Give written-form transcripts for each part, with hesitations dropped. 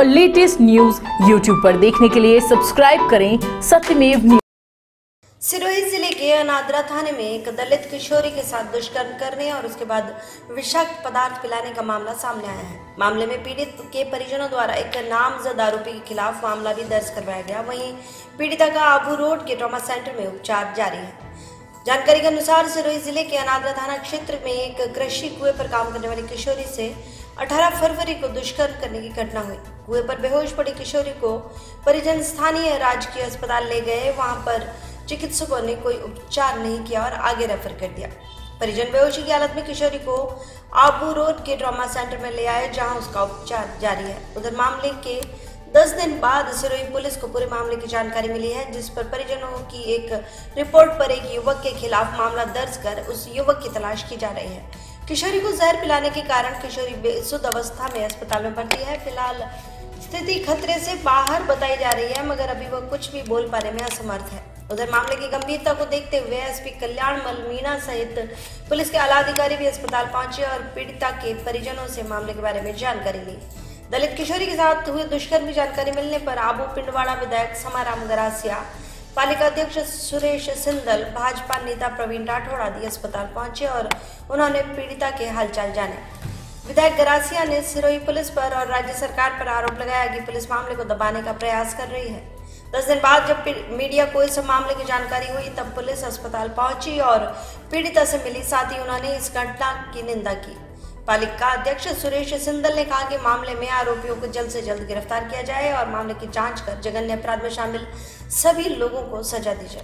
और latest news YouTube पर देखने के लिए सब्सक्राइब करें सत्यमेव न्यूज। सिरोही जिले के अनादरा थाने में एक दलित किशोरी के साथ दुष्कर्म करने और उसके बाद विषाक्त पदार्थ पिलाने का मामला सामने आया है। मामले में पीड़ित के परिजनों द्वारा एक नामजद आरोपी के खिलाफ मामला भी दर्ज करवाया गया। वहीं पीड़िता का आबू रोड के ट्रॉमा सेंटर में उपचार जारी है। जानकारी के अनुसार सिरोही जिले के अनादरा थाना क्षेत्र में एक कृषि कुएं पर काम करने वाली किशोरी से 18 फरवरी को दुष्कर्म करने की घटना हुई। कुएं पर बेहोश पड़ी किशोरी को परिजन स्थानीय राजकीय अस्पताल ले गए। वहां पर चिकित्सकों ने कोई उपचार नहीं किया और आगे रेफर कर दिया। परिजन बेहोशी की हालत में किशोरी को आबू रोड के ट्रॉमा सेंटर में ले आए, जहां उसका उपचार जारी है। उधर मामले के 10 दिन बाद सिरोही पुलिस को पूरे मामले की जानकारी मिली है, जिस पर परिजनों की एक रिपोर्ट पर एक युवक के खिलाफ मामला दर्ज कर उस युवक की तलाश की जा रही है। किशोरी को जहर पिलाने के कारण किशोरी बेसुध अवस्था में अस्पताल में भर्ती है। फिलहाल स्थिति खतरे से बाहर बताई जा रही है, मगर अभी वह कुछ भी बोल पाने में असमर्थ है। उधर मामले की गंभीरता को देखते हुए एसपी कल्याणमल मीणा सहित पुलिस के आला अधिकारी भी अस्पताल पहुंचे और पीड़िता के परिजनों से मामले के बारे में जानकारी ली। दलित किशोरी के साथ हुए दुष्कर्म की जानकारी मिलने पर आबू पिंडवाड़ा विधायक समाराम गरासिया, पालिका अध्यक्ष सुरेश सिंदल, भाजपा नेता प्रवीण राठौड़ आदि अस्पताल पहुंचे और उन्होंने पीड़िता के हालचाल जाने। विधायक गरासिया ने सिरोही पुलिस पर और राज्य सरकार पर आरोप लगाया कि पुलिस मामले को दबाने का प्रयास कर रही है। 10 दिन बाद जब मीडिया को इस मामले की जानकारी हुई, तब पुलिस अस्पताल पहुंची और पीड़िता से मिली। साथ ही उन्होंने इस घटना की निंदा की। पालिका अध्यक्ष सुरेश सिंदल ने कहा कि मामले में आरोपियों को जल्द से जल्द गिरफ्तार किया जाए और मामले की जांच कर जघन्य अपराध में शामिल सभी लोगों को सजा दी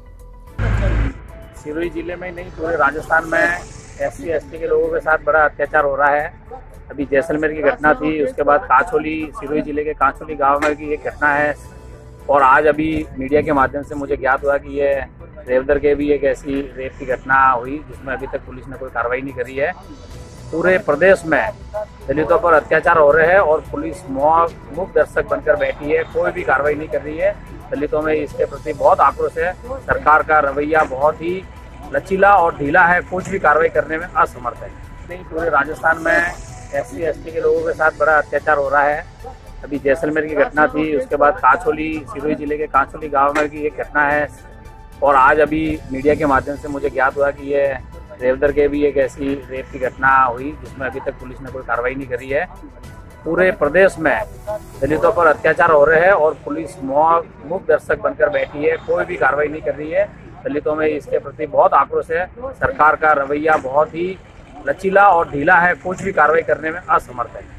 जाए। सिरोही जिले में नहीं, पूरे राजस्थान में SC ST के लोगों के साथ बड़ा अत्याचार हो रहा है। अभी जैसलमेर की घटना थी, उसके बाद कांचोली, सिरोही जिले के कांचोली गाँव में की एक घटना है और आज अभी मीडिया के माध्यम से मुझे ज्ञात हुआ कि ये रेवदर के भी एक ऐसी रेप की घटना हुई, जिसमें अभी तक पुलिस ने कोई कार्रवाई नहीं करी है। पूरे प्रदेश में दलितों पर अत्याचार हो रहे हैं और पुलिस मूक दर्शक बनकर बैठी है, कोई भी कार्रवाई नहीं कर रही है। दलितों में इसके प्रति बहुत आक्रोश है। सरकार का रवैया बहुत ही लचीला और ढीला है, कुछ भी कार्रवाई करने में असमर्थ है। नहीं, पूरे राजस्थान में SC ST के लोगों के साथ बड़ा अत्याचार हो रहा है। अभी जैसलमेर की घटना थी, उसके बाद कांचोली, सिरोही जिले के कांचोली गांव में की एक घटना है और आज अभी मीडिया के माध्यम से मुझे ज्ञात हुआ कि ये रेवदर के भी एक ऐसी रेप की घटना हुई, जिसमें अभी तक पुलिस ने कोई कार्रवाई नहीं करी है। पूरे प्रदेश में दलितों पर अत्याचार हो रहे हैं और पुलिस मूक दर्शक बनकर बैठी है, कोई भी कार्रवाई नहीं कर रही है। दलितों में इसके प्रति बहुत आक्रोश है। सरकार का रवैया बहुत ही लचीला और ढीला है, कुछ भी कार्रवाई करने में असमर्थ है।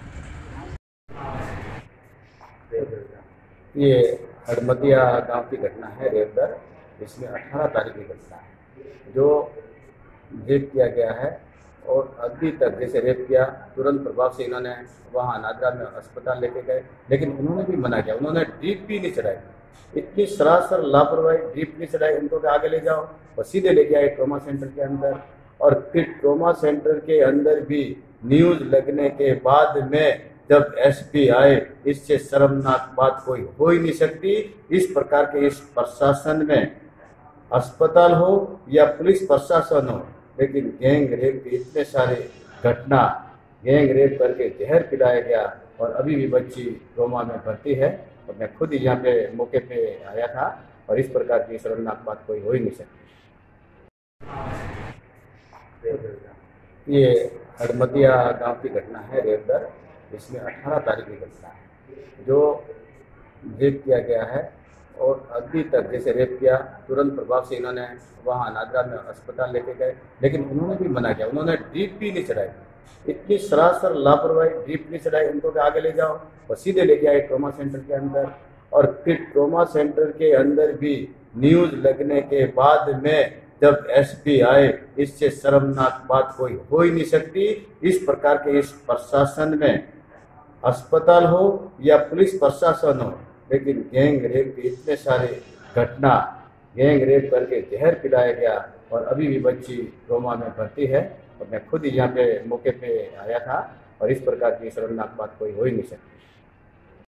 ये हड़मतिया गांव की घटना है रेवदर, इसमें 18 तारीख की घटना है जो रेप किया गया है और अभी तक जैसे रेप किया तुरंत प्रभाव से इन्होंने वहाँ अनादरा में अस्पताल लेके गए, लेकिन उन्होंने भी मना किया। उन्होंने ड्रिप भी नहीं चढ़ाई, इतनी सरासर लापरवाही, ड्रिप नहीं चढ़ाई। इनको के आगे ले जाओ और सीधे लेके आए ट्रॉमा सेंटर के अंदर और फिर ट्रॉमा सेंटर के अंदर भी न्यूज लगने के बाद में जब SP आए, इससे शर्मनाक बात कोई हो ही नहीं सकती। इस प्रकार के इस प्रशासन में अस्पताल हो या पुलिस प्रशासन हो, लेकिन गैंग रेप के इतने सारे घटना, गैंग रेप करके जहर पिलाया गया और अभी भी बच्ची ट्रॉमा में भर्ती है। और मैं खुद ही यहाँ पे मौके पे आया था और इस प्रकार की शर्मनाक बात कोई हो ही नहीं सकती। ये हड़मतिया गांव की घटना है रेवदर, इसमें 18 तारीख की घटना है जो रेप किया गया है और अभी तक जैसे रेप किया तुरंत प्रभाव से इन्होंने वहाँ अनादरा में अस्पताल लेके गए, लेकिन उन्होंने भी मना किया। उन्होंने ड्रिप भी नहीं चढ़ाई, इतनी सरासर लापरवाही, ड्रिप नहीं चढ़ाई। इनको के आगे ले जाओ और सीधे लेके आए ट्रॉमा सेंटर के अंदर और फिर ट्रॉमा सेंटर के अंदर भी न्यूज लगने के बाद में जब SP आए, इससे शर्मनाक बात कोई हो ही नहीं सकती। इस प्रकार के इस प्रशासन में अस्पताल हो या पुलिस प्रशासन हो, लेकिन गैंग रेप के इतने सारे घटना, गैंग रेप करके जहर पिलाया गया और अभी भी बच्ची ट्रॉमा में भर्ती है। और मैं खुद ही यहाँ पे मौके पे आया था और इस प्रकार की शर्मनाक बात कोई हो ही नहीं सकती।